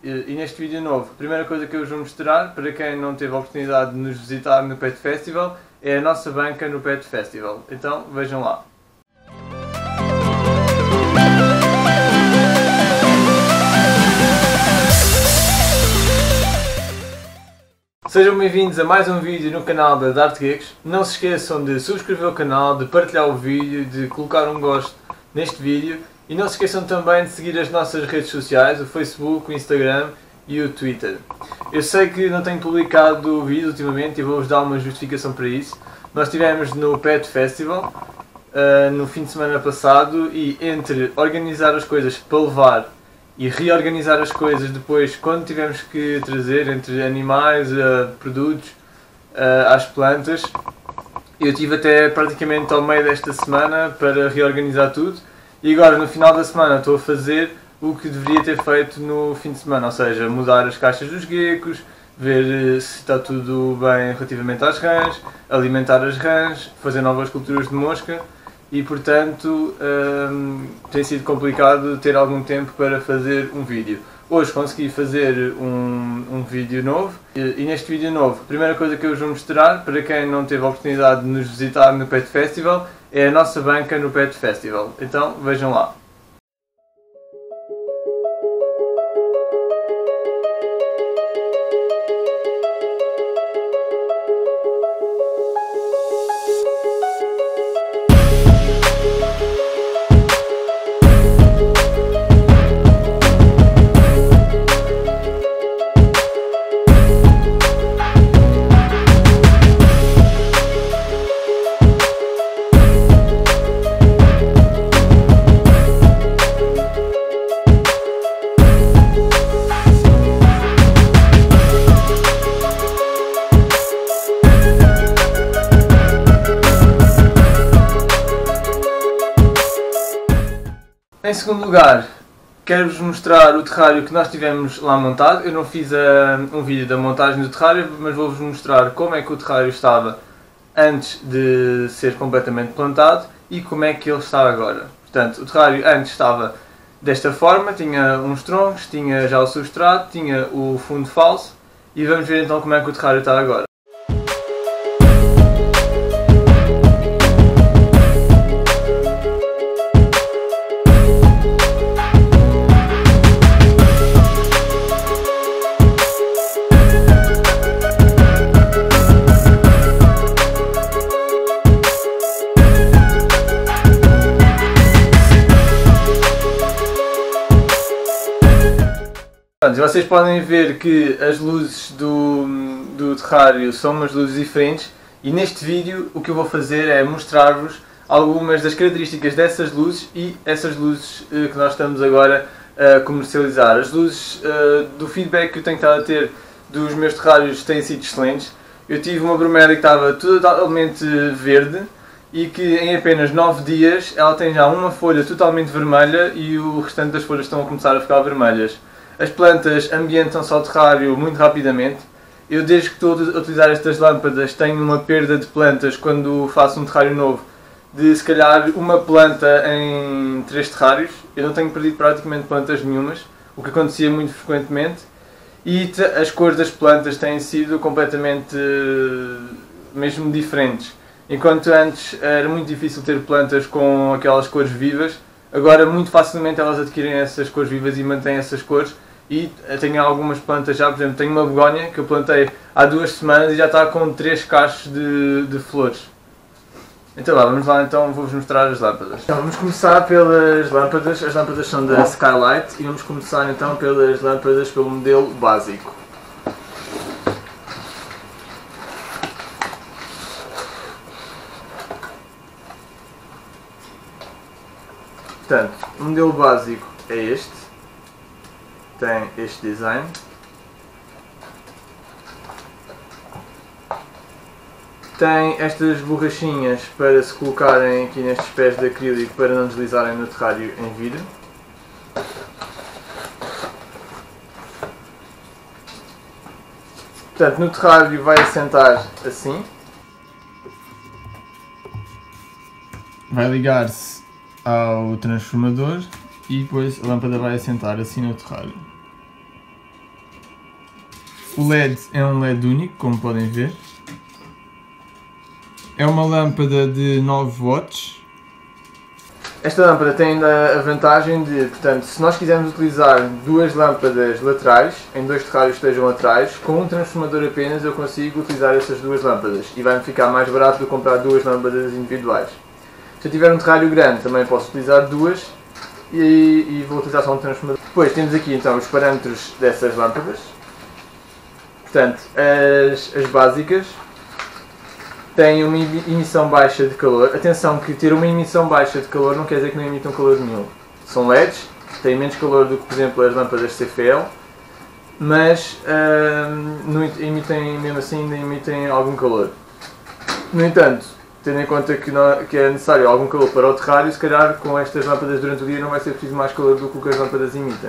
E neste vídeo novo, a primeira coisa que eu vos vou mostrar, para quem não teve a oportunidade de nos visitar no Pet Festival, é a nossa banca no Pet Festival. Então vejam lá. Sejam bem-vindos a mais um vídeo no canal da Dart Geeks. Não se esqueçam de subscrever o canal, de partilhar o vídeo, de colocar um gosto neste vídeo. E não se esqueçam também de seguir as nossas redes sociais, o Facebook, o Instagram e o Twitter. Eu sei que não tenho publicado vídeos ultimamente e vou-vos dar uma justificação para isso. Nós estivemos no Pet Festival no fim de semana passado e entre organizar as coisas para levar e reorganizar as coisas depois, quando tivemos que trazer entre animais, produtos, às plantas, eu tive até praticamente ao meio desta semana para reorganizar tudo. E agora no final da semana estou a fazer o que deveria ter feito no fim de semana, ou seja, mudar as caixas dos geckos, ver se está tudo bem relativamente às rãs, alimentar as rãs, fazer novas culturas de mosca e portanto tem sido complicado ter algum tempo para fazer um vídeo. Hoje consegui fazer um vídeo novo e neste vídeo novo a primeira coisa que eu vos vou mostrar, para quem não teve a oportunidade de nos visitar no Pet Festival, é a nossa banca no Pet Festival. Então vejam lá. Em segundo lugar, quero-vos mostrar o terrário que nós tivemos lá montado. Eu não fiz um vídeo da montagem do terrário, mas vou-vos mostrar como é que o terrário estava antes de ser completamente plantado e como é que ele está agora. Portanto, o terrário antes estava desta forma, tinha uns troncos, tinha já o substrato, tinha o fundo falso e vamos ver então como é que o terrário está agora. E vocês podem ver que as luzes do terrário são umas luzes diferentes e neste vídeo o que eu vou fazer é mostrar-vos algumas das características dessas luzes e essas luzes que nós estamos agora a comercializar. As luzes do feedback que eu tenho estado a ter dos meus terrários têm sido excelentes. Eu tive uma bromélia que estava totalmente verde e que em apenas 9 dias ela tem já uma folha totalmente vermelha e o restante das folhas estão a começar a ficar vermelhas. As plantas ambientam-se ao terrário muito rapidamente. Eu, desde que estou a utilizar estas lâmpadas, tenho uma perda de plantas quando faço um terrário novo de se calhar uma planta em 3 terrários. Eu não tenho perdido praticamente plantas nenhumas, o que acontecia muito frequentemente. E as cores das plantas têm sido completamente mesmo diferentes. Enquanto antes era muito difícil ter plantas com aquelas cores vivas, agora muito facilmente elas adquirem essas cores vivas e mantêm essas cores. E tenho algumas plantas já, por exemplo, tenho uma begónia que eu plantei há 2 semanas e já está com 3 cachos de flores. Então vamos lá então, vou-vos mostrar as lâmpadas. Então vamos começar pelas lâmpadas, as lâmpadas são da Skylight e vamos começar então pelas lâmpadas pelo modelo básico. Portanto, o modelo básico é este. Tem este design. Tem estas borrachinhas para se colocarem aqui nestes pés de acrílico para não deslizarem no terrário em vidro. Portanto, no terrário vai assentar assim. Vai ligar-se ao transformador e depois a lâmpada vai assentar assim no terrário. O LED é um LED único, como podem ver. É uma lâmpada de 9 watts. Esta lâmpada tem ainda a vantagem de, portanto, se nós quisermos utilizar duas lâmpadas laterais, em dois terrários que estejam laterais, com um transformador apenas eu consigo utilizar essas duas lâmpadas e vai-me ficar mais barato do que comprar duas lâmpadas individuais. Se eu tiver um terrário grande também posso utilizar duas e vou utilizar só um transformador. Depois temos aqui então os parâmetros dessas lâmpadas. Portanto, as básicas têm uma emissão baixa de calor. Atenção que ter uma emissão baixa de calor não quer dizer que não emitam calor nenhum. São LEDs, têm menos calor do que, por exemplo, as lâmpadas CFL, mas emitem, mesmo assim ainda emitem algum calor. No entanto, tendo em conta que é necessário algum calor para o terrário, se calhar com estas lâmpadas durante o dia não vai ser preciso mais calor do que o que as lâmpadas emitem.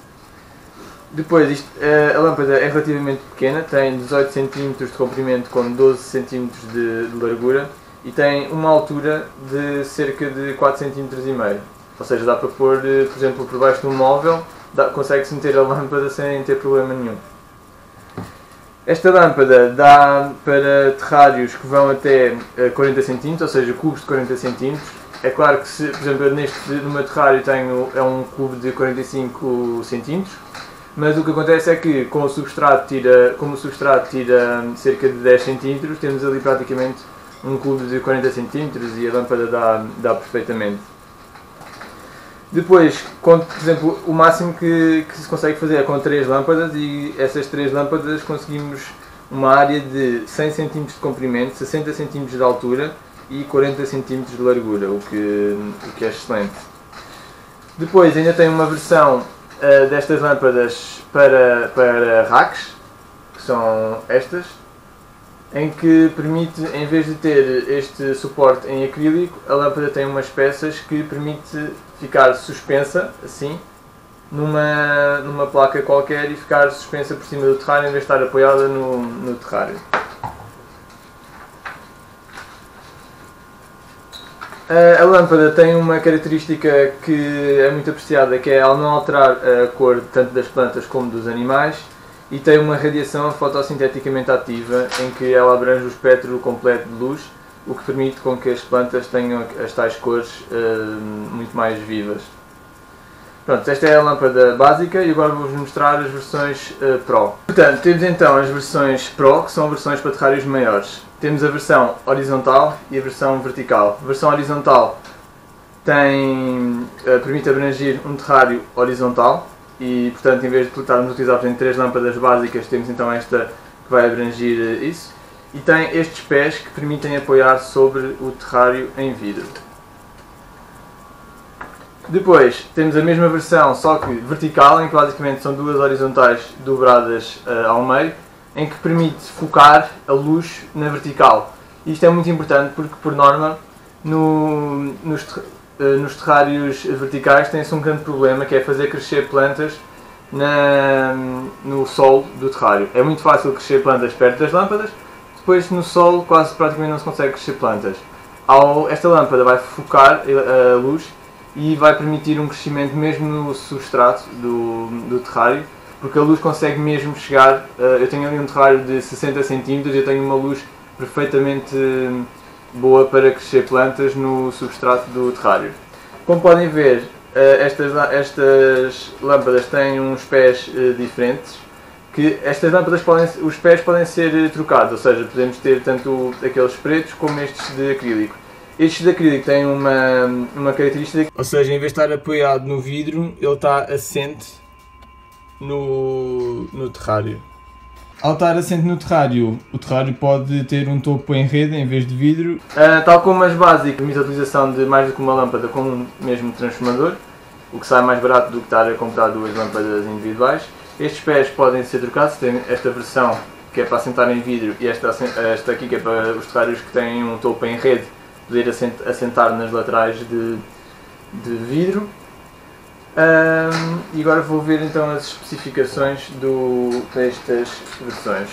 Depois, a lâmpada é relativamente pequena, tem 18 cm de comprimento com 12 cm de largura e tem uma altura de cerca de 4 cm e meio. Ou seja, dá para pôr, por exemplo, por baixo de um móvel, consegue-se meter a lâmpada sem ter problema nenhum. Esta lâmpada dá para terrários que vão até 40 cm, ou seja, cubos de 40 cm. É claro que, se, por exemplo, no meu terrário é um cubo de 45 cm. Mas o que acontece é que como o substrato tira cerca de 10 cm, temos ali praticamente um cubo de 40 cm e a lâmpada dá perfeitamente. Depois, por exemplo, o máximo que se consegue fazer é com 3 lâmpadas e essas 3 lâmpadas conseguimos uma área de 100 cm de comprimento, 60 cm de altura e 40 cm de largura, o que é excelente. Depois ainda tem uma versão destas lâmpadas para racks, que são estas, em que permite, em vez de ter este suporte em acrílico, a lâmpada tem umas peças que permite ficar suspensa, assim, numa placa qualquer e ficar suspensa por cima do terrário em vez de estar apoiada no terrário. A lâmpada tem uma característica que é muito apreciada, que é ela não alterar a cor tanto das plantas como dos animais e tem uma radiação fotossinteticamente ativa em que ela abrange o espectro completo de luz, o que permite com que as plantas tenham as tais cores muito mais vivas. Pronto, esta é a lâmpada básica e agora vou-vos mostrar as versões Pro. Portanto, temos então as versões Pro, que são versões para terrários maiores. Temos a versão horizontal e a versão vertical. A versão horizontal permite abranger um terrário horizontal e, portanto, em vez de estarmos a utilizar 3 lâmpadas básicas, temos então esta que vai abranger isso. E tem estes pés que permitem apoiar sobre o terrário em vidro. Depois temos a mesma versão, só que vertical, em que basicamente são 2 horizontais dobradas ao meio, em que permite focar a luz na vertical. Isto é muito importante porque, por norma, nos terrários verticais tem-se um grande problema, que é fazer crescer plantas no solo do terrário. É muito fácil crescer plantas perto das lâmpadas, depois no solo quase praticamente não se consegue crescer plantas. Esta lâmpada vai focar a luz e vai permitir um crescimento mesmo no substrato do terrário, porque a luz consegue mesmo chegar. Eu tenho ali um terrário de 60 cm e eu tenho uma luz perfeitamente boa para crescer plantas no substrato do terrário. Como podem ver, estas lâmpadas têm uns pés diferentes, que estas lâmpadas os pés podem ser trocados, ou seja, podemos ter tanto aqueles pretos como estes de acrílico. Estes de acrílico têm uma característica, ou seja, em vez de estar apoiado no vidro, ele está assente no terrário. Ao estar assente no terrário, o terrário pode ter um topo em rede em vez de vidro. Tal como as básicas, permite a utilização de mais do que uma lâmpada com um mesmo transformador, o que sai mais barato do que estar a comprar 2 lâmpadas individuais. Estes pés podem ser trocados, tem esta versão que é para assentar em vidro e esta aqui que é para os terrários que têm um topo em rede, poder assentar nas laterais de vidro. E agora vou ver então as especificações destas versões.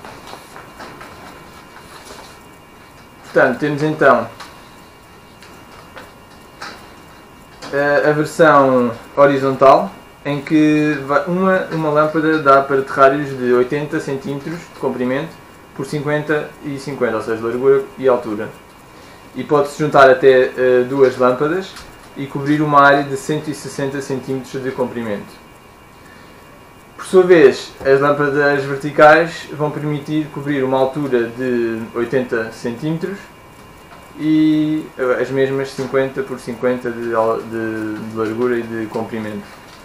Portanto, temos então a versão horizontal, em que uma lâmpada dá para terrários de 80 cm de comprimento por 50 e 50, ou seja, largura e altura. E pode-se juntar até duas lâmpadas e cobrir uma área de 160 cm de comprimento. Por sua vez, as lâmpadas verticais vão permitir cobrir uma altura de 80 cm e as mesmas 50 por 50 de largura e de comprimento.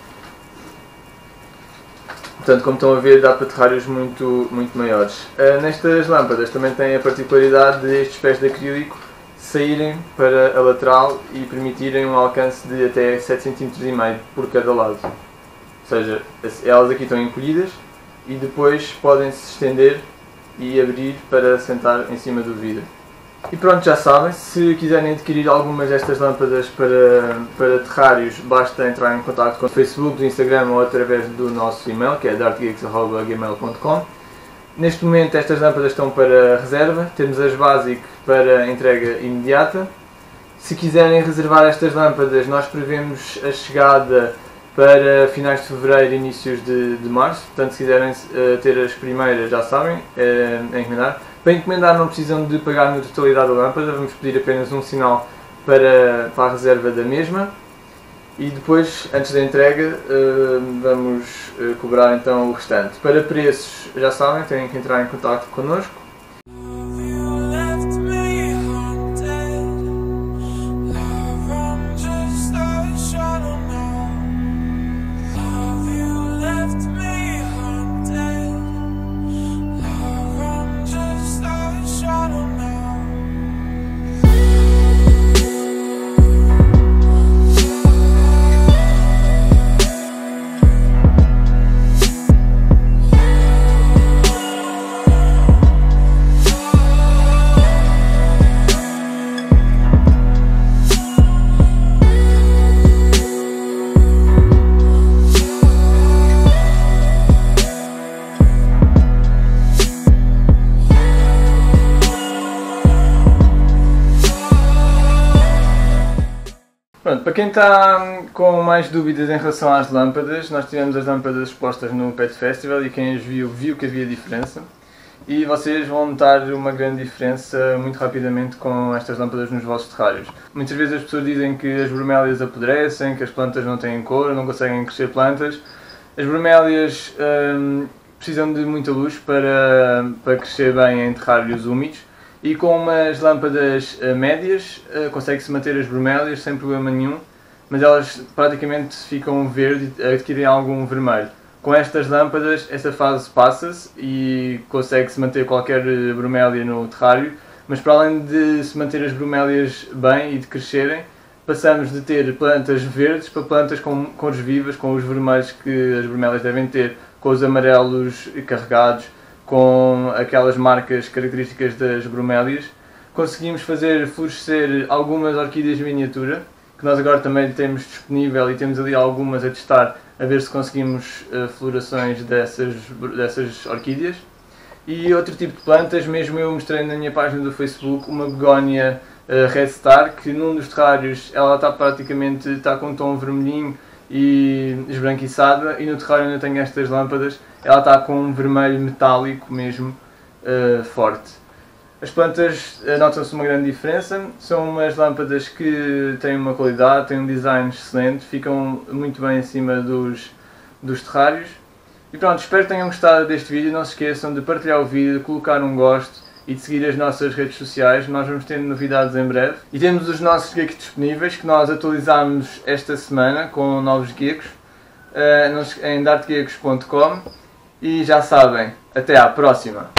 Portanto, como estão a ver, dá para terrários muito maiores. Nestas lâmpadas também tem a particularidade de estes pés de acrílico saírem para a lateral e permitirem um alcance de até 7,5 cm por cada lado. Ou seja, elas aqui estão encolhidas e depois podem se estender e abrir para sentar em cima do vidro. E pronto, já sabem, se quiserem adquirir algumas destas lâmpadas para terrários, basta entrar em contato com o Facebook, do Instagram ou através do nosso e-mail, que é dartgeeks@gmail.com. Neste momento estas lâmpadas estão para reserva, temos as Basic para entrega imediata. Se quiserem reservar estas lâmpadas, nós prevemos a chegada para finais de fevereiro e inícios de março. Portanto, se quiserem ter as primeiras, já sabem, é encomendar. Para encomendar não precisam de pagar na totalidade da lâmpada, vamos pedir apenas um sinal para a reserva da mesma. E depois, antes da entrega, vamos cobrar então o restante. Para preços, já sabem, têm que entrar em contato connosco. Pronto, para quem está com mais dúvidas em relação às lâmpadas, nós tivemos as lâmpadas expostas no Pet Festival e quem as viu que havia diferença. E vocês vão notar uma grande diferença muito rapidamente com estas lâmpadas nos vossos terrários. Muitas vezes as pessoas dizem que as bromélias apodrecem, que as plantas não têm cor, não conseguem crescer plantas. As bromélias precisam de muita luz para crescer bem em terrários úmidos. E com umas lâmpadas médias consegue-se manter as bromélias sem problema nenhum, mas elas praticamente ficam verde e adquirem algum vermelho. Com estas lâmpadas esta fase passa-se e consegue-se manter qualquer bromélia no terrário, mas para além de se manter as bromélias bem e de crescerem, passamos de ter plantas verdes para plantas com cores vivas, com os vermelhos que as bromélias devem ter, com os amarelos carregados, com aquelas marcas características das bromélias. Conseguimos fazer florescer algumas orquídeas miniatura, que nós agora também temos disponível e temos ali algumas a testar, a ver se conseguimos florações dessas orquídeas. E outro tipo de plantas, mesmo eu mostrei na minha página do Facebook, uma begónia Red Star, que num dos terrários ela está com um tom vermelhinho e esbranquiçada, e no terrário ainda tenho estas lâmpadas, ela está com um vermelho metálico mesmo forte. As plantas notam-se uma grande diferença, são umas lâmpadas que têm uma qualidade, têm um design excelente, ficam muito bem em cima dos terrários. E pronto, espero que tenham gostado deste vídeo, não se esqueçam de partilhar o vídeo, de colocar um gosto e de seguir as nossas redes sociais. Nós vamos ter novidades em breve. E temos os nossos geeks disponíveis, que nós atualizámos esta semana com novos geeks em dartgeeks.com. E já sabem, até à próxima!